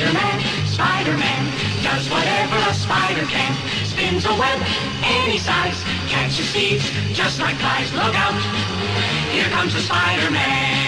Spider-Man, Spider-Man does whatever a spider can. Spins a web any size, catches thieves just like flies. Look out, here comes the Spider-Man.